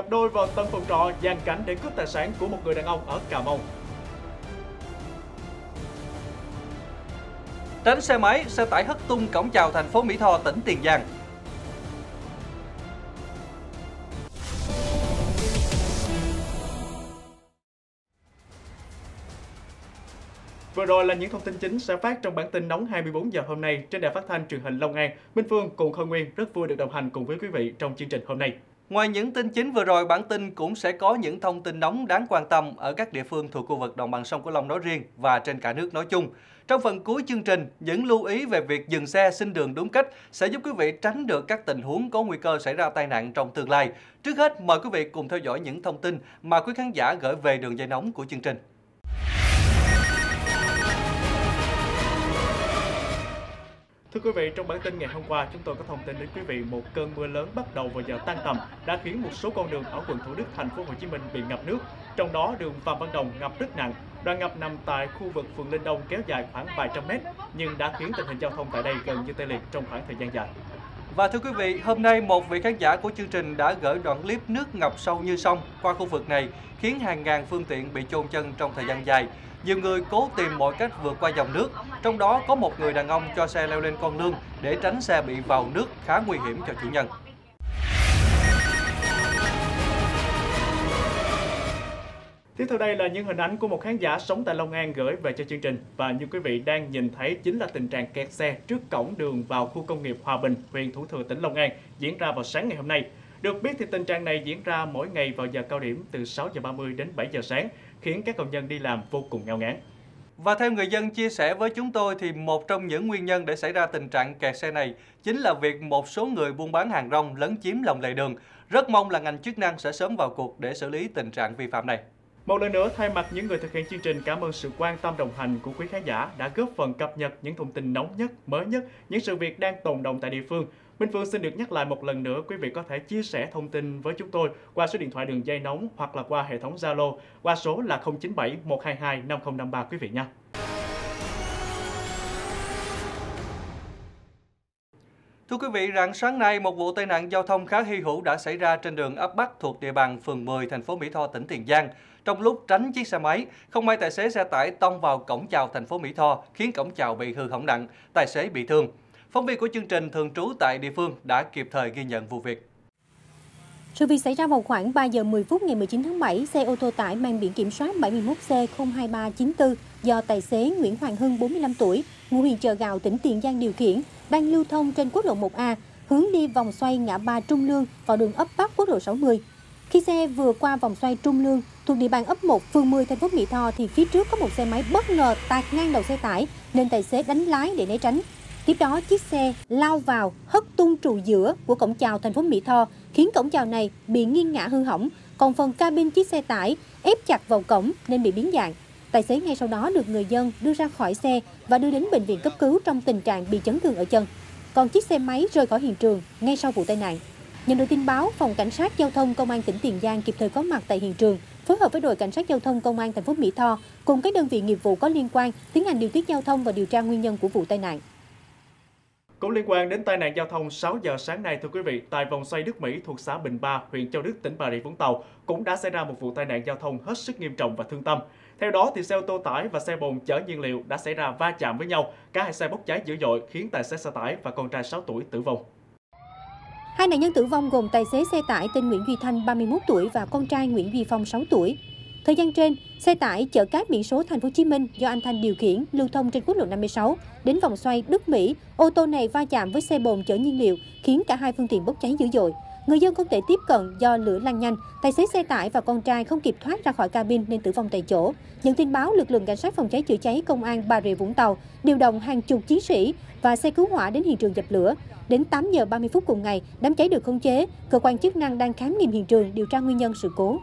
cặp đôi vào tân phòng trọ giàn cảnh để cướp tài sản của một người đàn ông ở Cà Mau. Tránh xe máy, xe tải hất tung cổng chào thành phố Mỹ Tho, tỉnh Tiền Giang. Vừa rồi là những thông tin chính sẽ phát trong bản tin nóng 24 giờ hôm nay trên đài phát thanh truyền hình Long An. Minh Phương cùng Khôi Nguyên rất vui được đồng hành cùng với quý vị trong chương trình hôm nay. Ngoài những tin chính vừa rồi, bản tin cũng sẽ có những thông tin nóng đáng quan tâm ở các địa phương thuộc khu vực đồng bằng sông Cửu Long nói riêng và trên cả nước nói chung. Trong phần cuối chương trình, những lưu ý về việc dừng xe xin đường đúng cách sẽ giúp quý vị tránh được các tình huống có nguy cơ xảy ra tai nạn trong tương lai. Trước hết, mời quý vị cùng theo dõi những thông tin mà quý khán giả gửi về đường dây nóng của chương trình. Thưa quý vị, trong bản tin ngày hôm qua, chúng tôi có thông tin đến quý vị một cơn mưa lớn bắt đầu vào giờ tan tầm đã khiến một số con đường ở quận Thủ Đức, thành phố Hồ Chí Minh bị ngập nước. Trong đó, đường Phạm Văn Đồng ngập rất nặng. Đoạn ngập nằm tại khu vực phường Linh Đông kéo dài khoảng vài trăm mét, nhưng đã khiến tình hình giao thông tại đây gần như tê liệt trong khoảng thời gian dài. Và thưa quý vị, hôm nay một vị khán giả của chương trình đã gửi đoạn clip nước ngập sâu như sông qua khu vực này, khiến hàng ngàn phương tiện bị chôn chân trong thời gian dài. Nhiều người cố tìm mọi cách vượt qua dòng nước, trong đó có một người đàn ông cho xe leo lên con lương để tránh xe bị vào nước khá nguy hiểm cho chủ nhân. Tiếp theo đây là những hình ảnh của một khán giả sống tại Long An gửi về cho chương trình. Và như quý vị đang nhìn thấy chính là tình trạng kẹt xe trước cổng đường vào khu công nghiệp Hòa Bình, huyện Thủ Thừa, tỉnh Long An diễn ra vào sáng ngày hôm nay. Được biết thì tình trạng này diễn ra mỗi ngày vào giờ cao điểm từ 6 giờ 30 đến 7 giờ sáng, khiến các công nhân đi làm vô cùng ngao ngán. Và theo người dân chia sẻ với chúng tôi thì một trong những nguyên nhân để xảy ra tình trạng kẹt xe này chính là việc một số người buôn bán hàng rong lấn chiếm lòng lề đường. Rất mong là ngành chức năng sẽ sớm vào cuộc để xử lý tình trạng vi phạm này. Một lần nữa, thay mặt những người thực hiện chương trình, cảm ơn sự quan tâm đồng hành của quý khán giả đã góp phần cập nhật những thông tin nóng nhất, mới nhất, những sự việc đang tồn đọng tại địa phương. Minh Phương xin được nhắc lại một lần nữa, quý vị có thể chia sẻ thông tin với chúng tôi qua số điện thoại đường dây nóng hoặc là qua hệ thống Zalo qua số là 097 122 5053 quý vị nhé. Thưa quý vị, rạng sáng nay, một vụ tai nạn giao thông khá hy hữu đã xảy ra trên đường ấp Bắc thuộc địa bàn phường 10, thành phố Mỹ Tho, tỉnh Tiền Giang. Trong lúc tránh chiếc xe máy, không may tài xế xe tải tông vào cổng chào thành phố Mỹ Tho, khiến cổng chào bị hư hỏng nặng, tài xế bị thương. Phóng viên của chương trình thường trú tại địa phương đã kịp thời ghi nhận vụ việc. Sự việc xảy ra vào khoảng 3 giờ 10 phút ngày 19 tháng 7, xe ô tô tải mang biển kiểm soát 71C02394 do tài xế Nguyễn Hoàng Hưng, 45 tuổi, ngụ huyện Chợ Gạo, tỉnh Tiền Giang điều khiển, đang lưu thông trên quốc lộ 1A, hướng đi vòng xoay ngã ba Trung Lương vào đường ấp Bắc quốc lộ 60. Khi xe vừa qua vòng xoay Trung Lương thuộc địa bàn ấp 1, phường 10, thành phố Mỹ Tho thì phía trước có một xe máy bất ngờ tạt ngang đầu xe tải nên tài xế đánh lái để né tránh. Tiếp đó, chiếc xe lao vào, hất tung trụ giữa của cổng chào thành phố Mỹ Tho, khiến cổng chào này bị nghiêng ngã hư hỏng, còn phần cabin chiếc xe tải ép chặt vào cổng nên bị biến dạng. Tài xế ngay sau đó được người dân đưa ra khỏi xe và đưa đến bệnh viện cấp cứu trong tình trạng bị chấn thương ở chân. Còn chiếc xe máy rời khỏi hiện trường ngay sau vụ tai nạn. Nhận được tin báo, Phòng Cảnh sát Giao thông Công an tỉnh Tiền Giang kịp thời có mặt tại hiện trường, phối hợp với đội Cảnh sát Giao thông Công an thành phố Mỹ Tho cùng các đơn vị nghiệp vụ có liên quan tiến hành điều tiết giao thông và điều tra nguyên nhân của vụ tai nạn. Cũng liên quan đến tai nạn giao thông 6 giờ sáng nay, thưa quý vị, tại vòng xoay Đức Mỹ thuộc xã Bình Ba, huyện Châu Đức, tỉnh Bà Rịa Vũng Tàu cũng đã xảy ra một vụ tai nạn giao thông hết sức nghiêm trọng và thương tâm. Theo đó, thì xe ô tô tải và xe bồn chở nhiên liệu đã xảy ra va chạm với nhau. Cả hai xe bốc cháy dữ dội khiến tài xế xe tải và con trai 6 tuổi tử vong. Hai nạn nhân tử vong gồm tài xế xe tải tên Nguyễn Duy Thanh, 31 tuổi và con trai Nguyễn Duy Phong, 6 tuổi. Thời gian trên, xe tải chở cát biển số thành phố Hồ Chí Minh do anh Thanh điều khiển lưu thông trên quốc lộ 56 đến vòng xoay Đức Mỹ, ô tô này va chạm với xe bồn chở nhiên liệu khiến cả hai phương tiện bốc cháy dữ dội. Người dân không thể tiếp cận do lửa lan nhanh, tài xế xe tải và con trai không kịp thoát ra khỏi cabin nên tử vong tại chỗ. Nhận tin báo, lực lượng cảnh sát phòng cháy chữa cháy Công an Bà Rịa Vũng Tàu điều động hàng chục chiến sĩ và xe cứu hỏa đến hiện trường dập lửa. Đến 8 giờ 30 phút cùng ngày, đám cháy được khống chế. Cơ quan chức năng đang khám nghiệm hiện trường, điều tra nguyên nhân sự cố.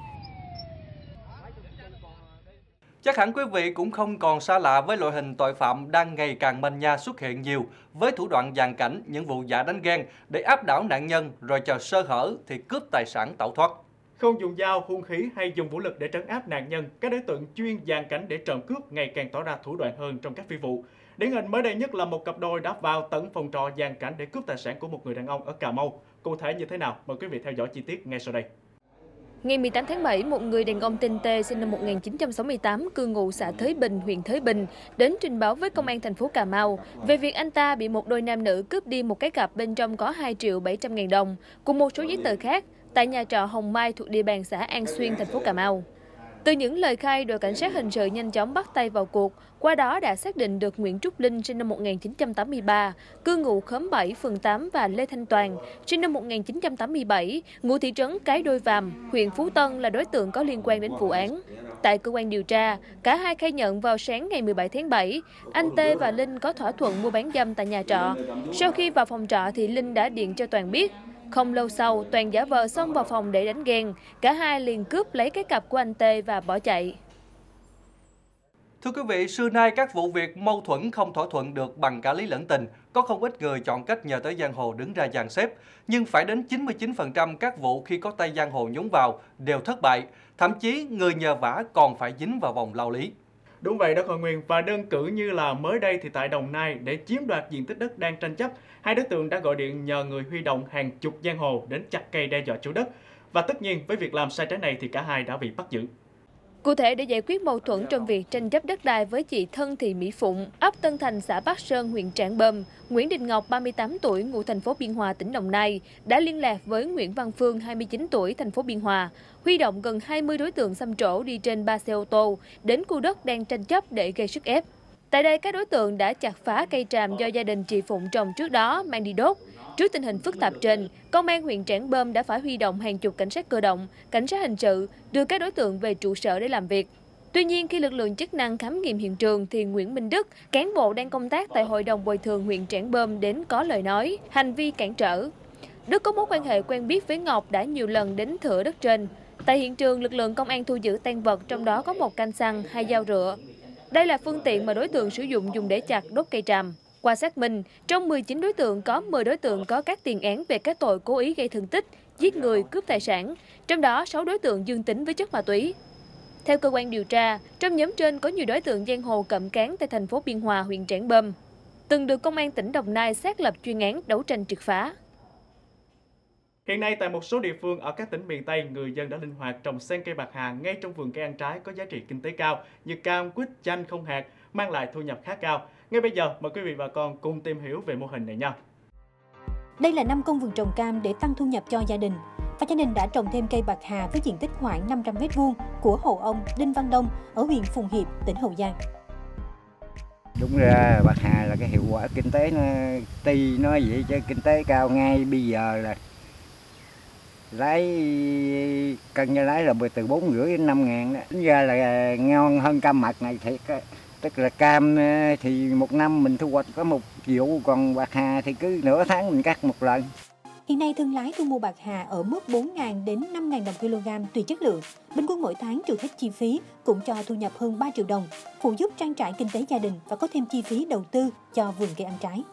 Chắc hẳn quý vị cũng không còn xa lạ với loại hình tội phạm đang ngày càng manh nha xuất hiện nhiều với thủ đoạn dàn cảnh, những vụ giả đánh ghen để áp đảo nạn nhân rồi chờ sơ hở thì cướp tài sản tẩu thoát. Không dùng dao, hung khí hay dùng vũ lực để trấn áp nạn nhân, các đối tượng chuyên dàn cảnh để trộm cướp ngày càng tỏ ra thủ đoạn hơn trong các phi vụ. Điển hình mới đây nhất là một cặp đôi đã vào tận phòng trọ dàn cảnh để cướp tài sản của một người đàn ông ở Cà Mau. Cụ thể như thế nào? Mời quý vị theo dõi chi tiết ngay sau đây. Ngày 18 tháng 7, một người đàn ông tên T sinh năm 1968, cư ngụ xã Thới Bình, huyện Thới Bình, đến trình báo với công an thành phố Cà Mau về việc anh ta bị một đôi nam nữ cướp đi một cái cặp bên trong có 2.700.000 đồng, cùng một số giấy tờ khác, tại nhà trọ Hồng Mai thuộc địa bàn xã An Xuyên, thành phố Cà Mau. Từ những lời khai, đội cảnh sát hình sự nhanh chóng bắt tay vào cuộc, qua đó đã xác định được Nguyễn Trúc Linh sinh năm 1983, cư ngụ khóm 7, phường 8 và Lê Thanh Toàn sinh năm 1987, ngụ thị trấn Cái Đôi Vàm, huyện Phú Tân là đối tượng có liên quan đến vụ án. Tại cơ quan điều tra, cả hai khai nhận vào sáng ngày 17 tháng 7, anh T và Linh có thỏa thuận mua bán dâm tại nhà trọ. Sau khi vào phòng trọ thì Linh đã điện cho Toàn biết. Không lâu sau, Toàn giả vờ xông vào phòng để đánh ghen. Cả hai liền cướp lấy cái cặp của anh T và bỏ chạy. Thưa quý vị, xưa nay các vụ việc mâu thuẫn không thỏa thuận được bằng cả lý lẫn tình. Có không ít người chọn cách nhờ tới giang hồ đứng ra dàn xếp. Nhưng phải đến 99% các vụ khi có tay giang hồ nhúng vào đều thất bại. Thậm chí người nhờ vả còn phải dính vào vòng lao lý. Đúng vậy đó Khôi Nguyên, và đơn cử như là mới đây thì tại Đồng Nai, để chiếm đoạt diện tích đất đang tranh chấp, hai đối tượng đã gọi điện nhờ người huy động hàng chục giang hồ đến chặt cây đe dọa chủ đất. Và tất nhiên với việc làm sai trái này thì cả hai đã bị bắt giữ. Cụ thể, để giải quyết mâu thuẫn trong việc tranh chấp đất đai với chị Thân Thị Mỹ Phụng, ấp Tân Thành, xã Bắc Sơn, huyện Trảng Bom, Nguyễn Đình Ngọc, 38 tuổi, ngụ thành phố Biên Hòa, tỉnh Đồng Nai, đã liên lạc với Nguyễn Văn Phương, 29 tuổi, thành phố Biên Hòa, huy động gần 20 đối tượng xăm trổ đi trên 3 xe ô tô đến khu đất đang tranh chấp để gây sức ép. Tại đây, các đối tượng đã chặt phá cây tràm do gia đình chị Phụng trồng trước đó mang đi đốt. Trước tình hình phức tạp trên, Công an huyện Trảng Bom đã phải huy động hàng chục cảnh sát cơ động, cảnh sát hình sự đưa các đối tượng về trụ sở để làm việc. Tuy nhiên, khi lực lượng chức năng khám nghiệm hiện trường thì Nguyễn Minh Đức, cán bộ đang công tác tại Hội đồng Bồi thường huyện Trảng Bom đến có lời nói, hành vi cản trở. Đức có mối quan hệ quen biết với Ngọc đã nhiều lần đến thửa đất trên. Tại hiện trường, lực lượng công an thu giữ tang vật, trong đó có một canh xăng, 2 dao rựa. Đây là phương tiện mà đối tượng sử dụng dùng để chặt đốt cây tràm. Qua xác minh, trong 19 đối tượng có 10 đối tượng có các tiền án về các tội cố ý gây thương tích, giết người, cướp tài sản, trong đó 6 đối tượng dương tính với chất ma túy. Theo cơ quan điều tra, trong nhóm trên có nhiều đối tượng giang hồ cộm cán tại thành phố Biên Hòa, huyện Trảng Bom, từng được Công an tỉnh Đồng Nai xác lập chuyên án đấu tranh triệt phá. Hiện nay tại một số địa phương ở các tỉnh miền Tây, người dân đã linh hoạt trồng xen cây bạc hà ngay trong vườn cây ăn trái có giá trị kinh tế cao như cam, quýt, chanh không hạt, mang lại thu nhập khá cao. Ngay bây giờ, mời quý vị và con cùng tìm hiểu về mô hình này nha. Đây là 5 công vườn trồng cam để tăng thu nhập cho gia đình. Và gia đình đã trồng thêm cây bạc hà với diện tích khoảng 500 m² của hộ ông Đinh Văn Đông ở huyện Phụng Hiệp, tỉnh Hậu Giang. Đúng ra bạc hà là cái hiệu quả kinh tế nó tuy nó vậy chứ kinh tế cao. Ngay bây giờ là lái cân như lái là từ 4,5 đến 5 ngàn đó. Tính ra là ngon hơn cam mật này thiệt á. Tức là cam thì một năm mình thu hoạch có 1 vụ, còn bạc hà thì cứ nửa tháng mình cắt một lần. Hiện nay thương lái thu mua bạc hà ở mức 4.000 đến 5.000 đồng kg tùy chất lượng. Bình quân mỗi tháng trừ hết chi phí cũng cho thu nhập hơn 3 triệu đồng, phụ giúp trang trải kinh tế gia đình và có thêm chi phí đầu tư cho vườn cây ăn trái.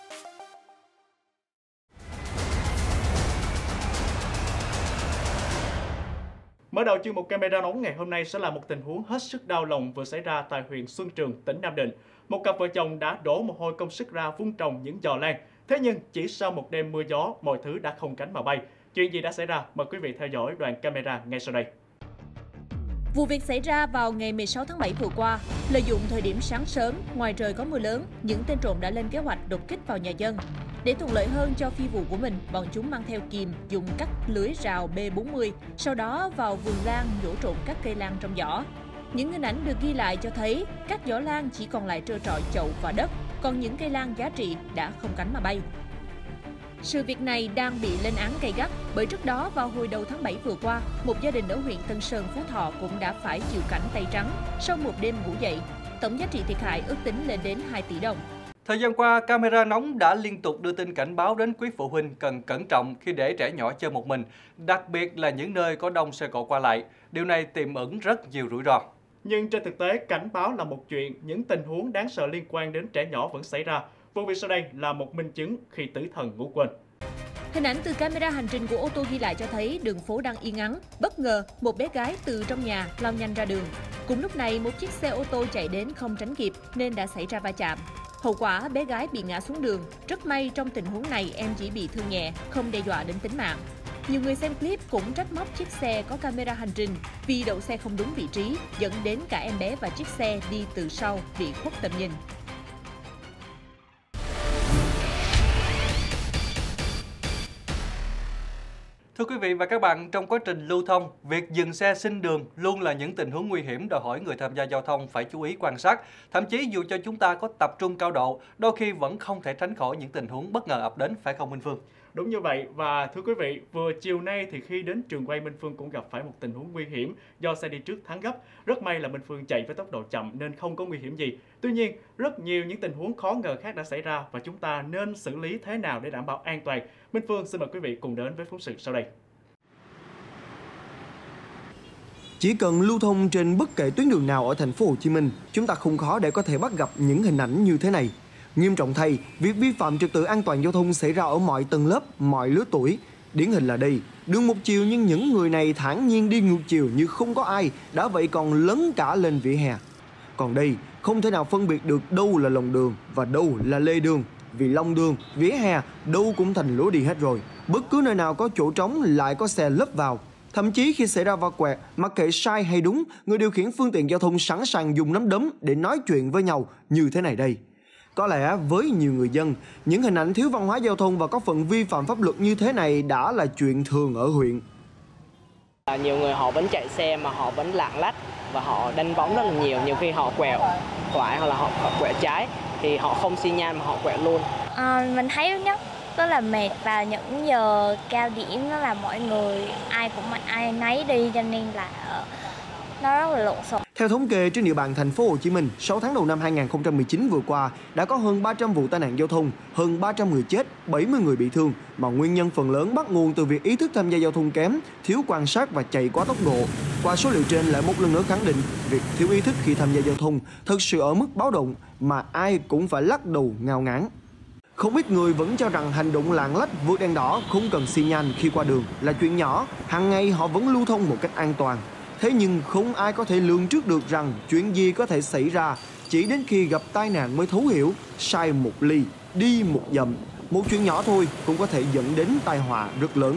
Mở đầu chuyên mục camera nóng ngày hôm nay sẽ là một tình huống hết sức đau lòng vừa xảy ra tại huyện Xuân Trường, tỉnh Nam Định. Một cặp vợ chồng đã đổ mồ hôi công sức ra vun trồng những giò lan. Thế nhưng chỉ sau một đêm mưa gió, mọi thứ đã không cánh mà bay. Chuyện gì đã xảy ra? Mời quý vị theo dõi đoạn camera ngay sau đây. Vụ việc xảy ra vào ngày 16 tháng 7 vừa qua. Lợi dụng thời điểm sáng sớm, ngoài trời có mưa lớn, những tên trộm đã lên kế hoạch đột kích vào nhà dân. Để thuận lợi hơn cho phi vụ của mình, bọn chúng mang theo kìm, dùng cắt lưới rào B40, sau đó vào vườn lan nhổ trộm các cây lan trong giỏ. Những hình ảnh được ghi lại cho thấy các giỏ lan chỉ còn lại trơ trọi chậu và đất, còn những cây lan giá trị đã không cánh mà bay. Sự việc này đang bị lên án gay gắt bởi trước đó vào hồi đầu tháng 7 vừa qua, một gia đình ở huyện Tân Sơn, Phú Thọ cũng đã phải chịu cảnh tay trắng sau một đêm ngủ dậy. Tổng giá trị thiệt hại ước tính lên đến 2 tỷ đồng. Thời gian qua, camera nóng đã liên tục đưa tin cảnh báo đến quý phụ huynh cần cẩn trọng khi để trẻ nhỏ chơi một mình, đặc biệt là những nơi có đông xe cộ qua lại. Điều này tiềm ẩn rất nhiều rủi ro. Nhưng trên thực tế, cảnh báo là một chuyện, những tình huống đáng sợ liên quan đến trẻ nhỏ vẫn xảy ra. Vụ việc sau đây là một minh chứng khi tử thần ngủ quên. Hình ảnh từ camera hành trình của ô tô ghi lại cho thấy đường phố đang yên ắng. Bất ngờ, một bé gái từ trong nhà lao nhanh ra đường. Cùng lúc này, một chiếc xe ô tô chạy đến không tránh kịp nên đã xảy ra va chạm. Hậu quả, bé gái bị ngã xuống đường. Rất may trong tình huống này em chỉ bị thương nhẹ, không đe dọa đến tính mạng. Nhiều người xem clip cũng trách móc chiếc xe có camera hành trình vì đậu xe không đúng vị trí, dẫn đến cả em bé và chiếc xe đi từ sau bị khuất tầm nhìn. Thưa quý vị và các bạn, trong quá trình lưu thông, việc dừng xe xin đường luôn là những tình huống nguy hiểm đòi hỏi người tham gia giao thông phải chú ý quan sát. Thậm chí dù cho chúng ta có tập trung cao độ, đôi khi vẫn không thể tránh khỏi những tình huống bất ngờ ập đến, phải không Minh Phương? Đúng như vậy, và thưa quý vị, vừa chiều nay thì khi đến trường quay, Minh Phương cũng gặp phải một tình huống nguy hiểm do xe đi trước thắng gấp. Rất may là Minh Phương chạy với tốc độ chậm nên không có nguy hiểm gì. Tuy nhiên, rất nhiều những tình huống khó ngờ khác đã xảy ra và chúng ta nên xử lý thế nào để đảm bảo an toàn. Minh Phương xin mời quý vị cùng đến với phóng sự sau đây. Chỉ cần lưu thông trên bất kể tuyến đường nào ở thành phố Hồ Chí Minh, chúng ta không khó để có thể bắt gặp những hình ảnh như thế này. Nghiêm trọng thay, việc vi phạm trật tự an toàn giao thông xảy ra ở mọi tầng lớp, mọi lứa tuổi. Điển hình là đây, đường một chiều nhưng những người này thản nhiên đi ngược chiều như không có ai, đã vậy còn lấn cả lên vỉa hè. Còn đây, không thể nào phân biệt được đâu là lòng đường và đâu là lề đường. Vì lòng đường, vỉa hè, đâu cũng thành lối đi hết rồi. Bất cứ nơi nào có chỗ trống lại có xe lấp vào. Thậm chí khi xảy ra va quẹt, mặc kệ sai hay đúng, người điều khiển phương tiện giao thông sẵn sàng dùng nắm đấm để nói chuyện với nhau như thế này đây. Có lẽ với nhiều người dân, những hình ảnh thiếu văn hóa giao thông và có phần vi phạm pháp luật như thế này đã là chuyện thường ở huyện. Nhiều người họ vẫn chạy xe mà họ vẫn lạng lách và họ đánh võng rất là nhiều. Nhiều khi họ quẹo phải hoặc là họ quẹo trái thì họ không xi nhan mà họ quẹo luôn. Mình thấy nhất rất là mệt vào những giờ cao điểm, đó là mọi người ai cũng ai nấy đi cho nên là nó rất là lộn xộn. Theo thống kê trên địa bàn thành phố Hồ Chí Minh, 6 tháng đầu năm 2019 vừa qua đã có hơn 300 vụ tai nạn giao thông, hơn 300 người chết, 70 người bị thương, mà nguyên nhân phần lớn bắt nguồn từ việc ý thức tham gia giao thông kém, thiếu quan sát và chạy quá tốc độ. Qua số liệu trên lại một lần nữa khẳng định việc thiếu ý thức khi tham gia giao thông thực sự ở mức báo động mà ai cũng phải lắc đầu ngao ngán. Không ít người vẫn cho rằng hành động lạng lách vượt đèn đỏ không cần xi nhan khi qua đường là chuyện nhỏ, hàng ngày họ vẫn lưu thông một cách an toàn. Thế nhưng không ai có thể lường trước được rằng chuyện gì có thể xảy ra, chỉ đến khi gặp tai nạn mới thấu hiểu, sai một ly, đi một dặm, một chuyện nhỏ thôi cũng có thể dẫn đến tai họa rất lớn.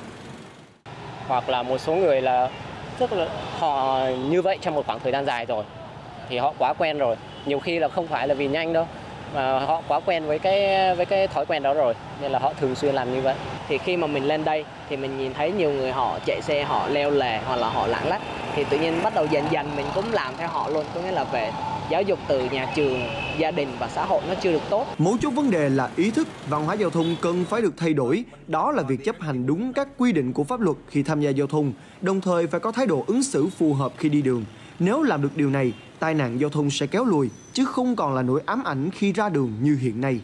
Hoặc là một số người là tức là họ như vậy trong một khoảng thời gian dài rồi thì họ quá quen rồi, nhiều khi là không phải là vì nhanh đâu mà họ quá quen với cái thói quen đó rồi nên là họ thường xuyên làm như vậy. Thì khi mà mình lên đây thì mình nhìn thấy nhiều người họ chạy xe, họ leo lề hoặc là họ lạng lách thì tự nhiên bắt đầu dần dần mình cũng làm theo họ luôn. Có nghĩa là về giáo dục từ nhà trường, gia đình và xã hội nó chưa được tốt. Mấu chốt vấn đề là ý thức, văn hóa giao thông cần phải được thay đổi. Đó là việc chấp hành đúng các quy định của pháp luật khi tham gia giao thông, đồng thời phải có thái độ ứng xử phù hợp khi đi đường. Nếu làm được điều này, tai nạn giao thông sẽ kéo lùi, chứ không còn là nỗi ám ảnh khi ra đường như hiện nay.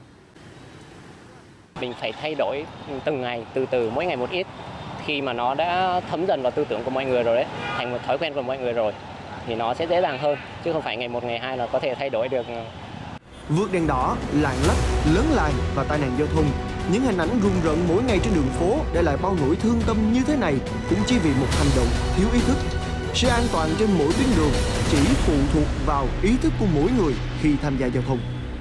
Mình phải thay đổi từng ngày, từ từ, mỗi ngày một ít. Khi mà nó đã thấm dần vào tư tưởng của mọi người rồi đấy, thành một thói quen của mọi người rồi, thì nó sẽ dễ dàng hơn, chứ không phải ngày một ngày hai là có thể thay đổi được. Vượt đèn đỏ, lạng lách, lấn làn và tai nạn giao thông, những hình ảnh rùng rợn mỗi ngày trên đường phố để lại bao nỗi thương tâm như thế này cũng chỉ vì một hành động thiếu ý thức. Sự an toàn trên mỗi tuyến đường chỉ phụ thuộc vào ý thức của mỗi người khi tham gia giao thông.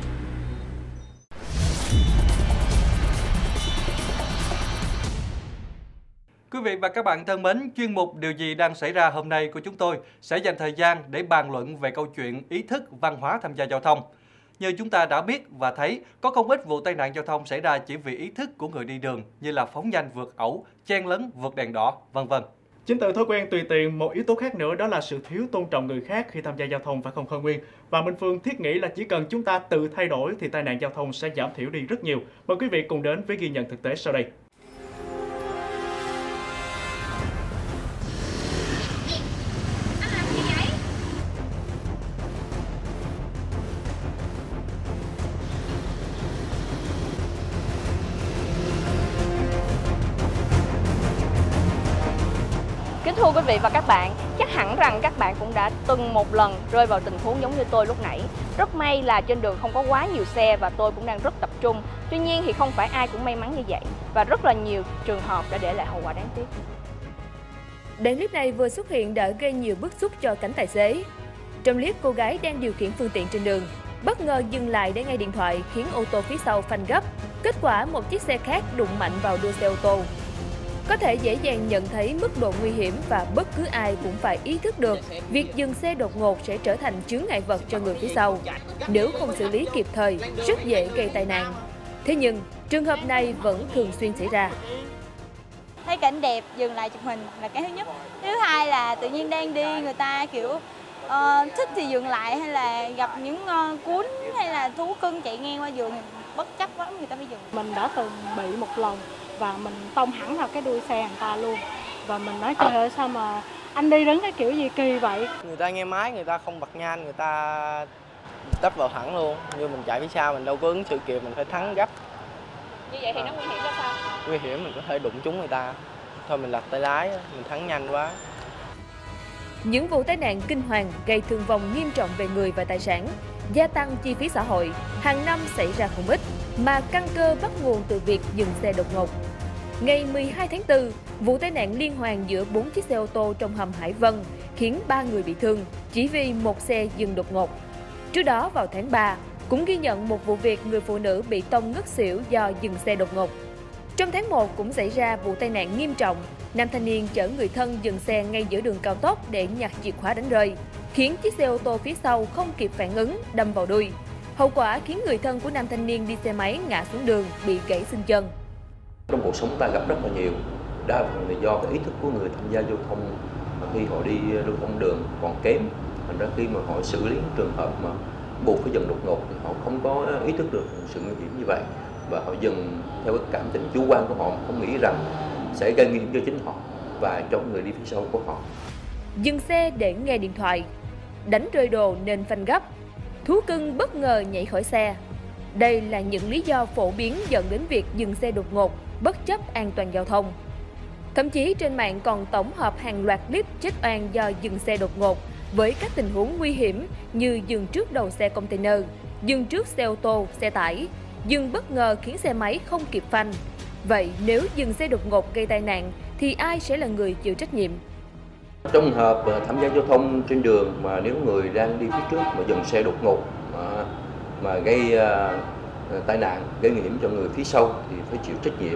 Quý vị và các bạn thân mến, chuyên mục Điều gì đang xảy ra hôm nay của chúng tôi sẽ dành thời gian để bàn luận về câu chuyện ý thức văn hóa tham gia giao thông. Như chúng ta đã biết và thấy, có không ít vụ tai nạn giao thông xảy ra chỉ vì ý thức của người đi đường như là phóng nhanh vượt ẩu, chen lấn vượt đèn đỏ, vân vân. Chính từ thói quen tùy tiện, một yếu tố khác nữa đó là sự thiếu tôn trọng người khác khi tham gia giao thông, phải không Khôi Nguyên? Và Minh Phương thiết nghĩ là chỉ cần chúng ta tự thay đổi thì tai nạn giao thông sẽ giảm thiểu đi rất nhiều. Mời quý vị cùng đến với ghi nhận thực tế sau đây. Kính thưa quý vị và các bạn, chắc hẳn rằng các bạn cũng đã từng một lần rơi vào tình huống giống như tôi lúc nãy. Rất may là trên đường không có quá nhiều xe và tôi cũng đang rất tập trung. Tuy nhiên thì không phải ai cũng may mắn như vậy và rất là nhiều trường hợp đã để lại hậu quả đáng tiếc. Đoạn clip này vừa xuất hiện đã gây nhiều bức xúc cho cánh tài xế. Trong clip, cô gái đang điều khiển phương tiện trên đường, bất ngờ dừng lại để nghe điện thoại khiến ô tô phía sau phanh gấp. Kết quả một chiếc xe khác đụng mạnh vào đuôi xe ô tô. Có thể dễ dàng nhận thấy mức độ nguy hiểm và bất cứ ai cũng phải ý thức được việc dừng xe đột ngột sẽ trở thành chướng ngại vật cho người phía sau. Nếu không xử lý kịp thời, rất dễ gây tai nạn. Thế nhưng, trường hợp này vẫn thường xuyên xảy ra. Thấy cảnh đẹp, dừng lại chụp hình là cái thứ nhất. Thứ hai là tự nhiên đang đi, người ta kiểu thích thì dừng lại, hay là gặp những cún hay là thú cưng chạy ngang qua đường thì bất chấp quá người ta mới dừng. Mình đã từng bị một lần và mình tông hẳn vào cái đuôi xe người ta luôn. Và mình nói trời ơi, sao mà anh đi đứng cái kiểu gì kỳ vậy? Người ta nghe máy, người ta không bật nhan, người ta tấp vào thẳng luôn. Như mình chạy phía sau mình đâu có ứng xử kịp, mình phải thắng gấp. Như vậy thì nó nguy hiểm ra sao? Nguy hiểm, mình có thể đụng trúng người ta. Thôi mình lật tay lái, mình thắng nhanh quá. Những vụ tai nạn kinh hoàng gây thương vong nghiêm trọng về người và tài sản, gia tăng chi phí xã hội, hàng năm xảy ra không ít, mà căn cơ bắt nguồn từ việc dừng xe đột ngột. Ngày 12 tháng 4, vụ tai nạn liên hoàn giữa 4 chiếc xe ô tô trong hầm Hải Vân khiến 3 người bị thương chỉ vì một xe dừng đột ngột. Trước đó vào tháng 3, cũng ghi nhận một vụ việc người phụ nữ bị tông ngất xỉu do dừng xe đột ngột. Trong tháng 1 cũng xảy ra vụ tai nạn nghiêm trọng, nam thanh niên chở người thân dừng xe ngay giữa đường cao tốc để nhặt chìa khóa đánh rơi, khiến chiếc xe ô tô phía sau không kịp phản ứng đâm vào đuôi. Hậu quả khiến người thân của nam thanh niên đi xe máy ngã xuống đường bị gãy xương chân. Trong cuộc sống ta gặp rất là nhiều, đa phần là do cái ý thức của người tham gia giao thông khi họ đi lưu thông đường còn kém. Thành ra khi mà họ xử lý trường hợp mà buộc phải dừng đột ngột thì họ không có ý thức được sự nguy hiểm như vậy, và họ dừng theo cái cảm tình chủ quan của họ, không nghĩ rằng sẽ gây nguy hiểm cho chính họ và cho người đi phía sau của họ. Dừng xe để nghe điện thoại, đánh rơi đồ nên phanh gấp, thú cưng bất ngờ nhảy khỏi xe. Đây là những lý do phổ biến dẫn đến việc dừng xe đột ngột, bất chấp an toàn giao thông. Thậm chí trên mạng còn tổng hợp hàng loạt clip chết oan do dừng xe đột ngột với các tình huống nguy hiểm như dừng trước đầu xe container, dừng trước xe ô tô, xe tải, dừng bất ngờ khiến xe máy không kịp phanh. Vậy nếu dừng xe đột ngột gây tai nạn thì ai sẽ là người chịu trách nhiệm? Trong hợp tham gia giao thông trên đường mà nếu người đang đi phía trước mà dừng xe đột ngột mà gây tai nạn, gây nguy hiểm cho người phía sau thì phải chịu trách nhiệm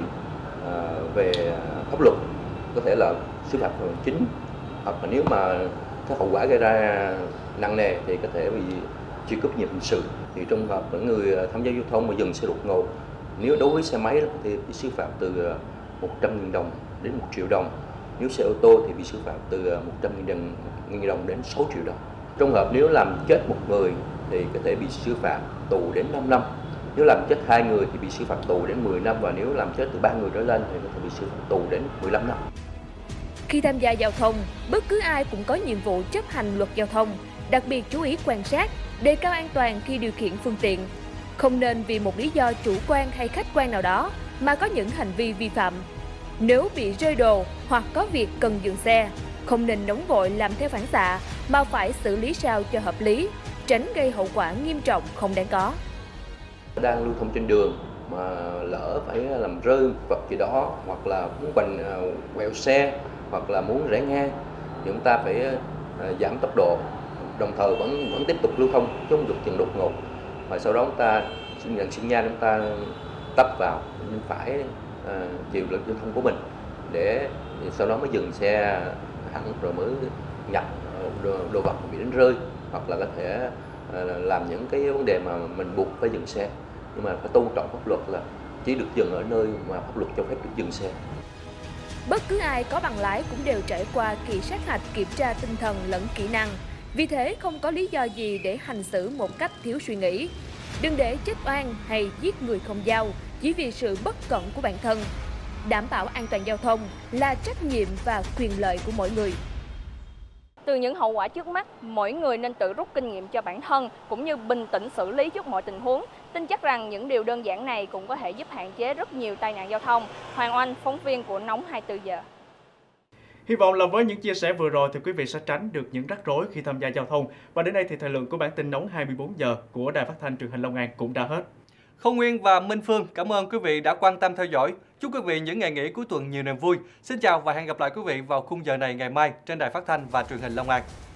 về pháp luật, có thể là xử phạt hành chính, hoặc là nếu mà cái hậu quả gây ra nặng nề thì có thể bị truy cứu trách nhiệm hình sự. Thì trong hợp những người tham gia giao thông mà dừng xe đột ngột, nếu đối với xe máy thì bị xử phạt từ 100.000 đồng đến 1 triệu đồng. Nếu xe ô tô thì bị xử phạt từ 100.000 đồng đến 6 triệu đồng. Trong hợp nếu làm chết một người thì có thể bị xử phạt tù đến 5 năm. Nếu làm chết 2 người thì bị xử phạt tù đến 10 năm, và nếu làm chết từ 3 người trở lên thì có thể bị xử phạt tù đến 15 năm. Khi tham gia giao thông, bất cứ ai cũng có nhiệm vụ chấp hành luật giao thông, đặc biệt chú ý quan sát, đề cao an toàn khi điều khiển phương tiện. Không nên vì một lý do chủ quan hay khách quan nào đó mà có những hành vi vi phạm. Nếu bị rơi đồ hoặc có việc cần dừng xe, không nên nóng vội làm theo phản xạ mà phải xử lý sao cho hợp lý, tránh gây hậu quả nghiêm trọng không đáng có. Đang lưu thông trên đường mà lỡ phải làm rơi vật gì đó, hoặc là muốn quẹo xe, hoặc là muốn rẽ ngang thì chúng ta phải giảm tốc độ, đồng thời vẫn tiếp tục lưu thông chứ không được dừng đột ngột. Và sau đó chúng ta xin nha, chúng ta tấp vào nhưng phải chịu lực giao thông của mình, để sau đó mới dừng xe hẳn rồi mới nhặt đồ vật bị đánh rơi, hoặc là có thể làm những cái vấn đề mà mình buộc phải dừng xe, nhưng mà phải tôn trọng pháp luật là chỉ được dừng ở nơi mà pháp luật cho phép được dừng xe. Bất cứ ai có bằng lái cũng đều trải qua kỳ sát hạch kiểm tra tinh thần lẫn kỹ năng. Vì thế không có lý do gì để hành xử một cách thiếu suy nghĩ. Đừng để chết oan hay giết người không dao chỉ vì sự bất cẩn của bản thân. Đảm bảo an toàn giao thông là trách nhiệm và quyền lợi của mỗi người. Từ những hậu quả trước mắt, mỗi người nên tự rút kinh nghiệm cho bản thân cũng như bình tĩnh xử lý trước mọi tình huống. Tin chắc rằng những điều đơn giản này cũng có thể giúp hạn chế rất nhiều tai nạn giao thông. Hoàng Oanh, phóng viên của Nóng 24 giờ. Hy vọng là với những chia sẻ vừa rồi thì quý vị sẽ tránh được những rắc rối khi tham gia giao thông. Và đến đây thì thời lượng của bản tin Nóng 24 giờ của Đài Phát thanh Truyền hình Long An cũng đã hết. Không Nguyên và Minh Phương cảm ơn quý vị đã quan tâm theo dõi. Chúc quý vị những ngày nghỉ cuối tuần nhiều niềm vui. Xin chào và hẹn gặp lại quý vị vào khung giờ này ngày mai trên Đài Phát thanh và Truyền hình Long An.